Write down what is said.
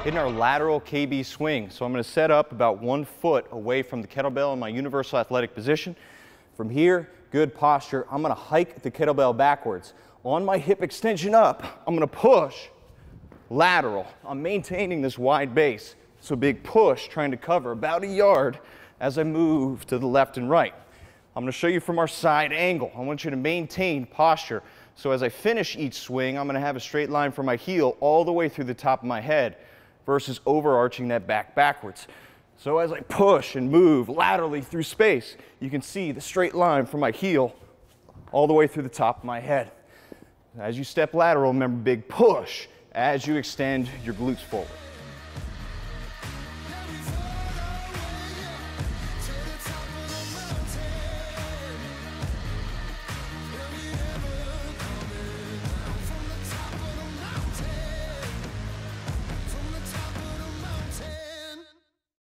hitting our lateral KB swing. So I'm going to set up about 1 foot away from the kettlebell in my universal athletic position. From here, good posture. I'm going to hike the kettlebell backwards. On my hip extension up, I'm going to push lateral. I'm maintaining this wide base. So big push, trying to cover about a yard as I move to the left and right. I'm going to show you from our side angle. I want you to maintain posture. So as I finish each swing, I'm going to have a straight line from my heel all the way through the top of my head versus overarching that back backwards. So as I push and move laterally through space, you can see the straight line from my heel all the way through the top of my head. As you step lateral, remember big push as you extend your glutes forward.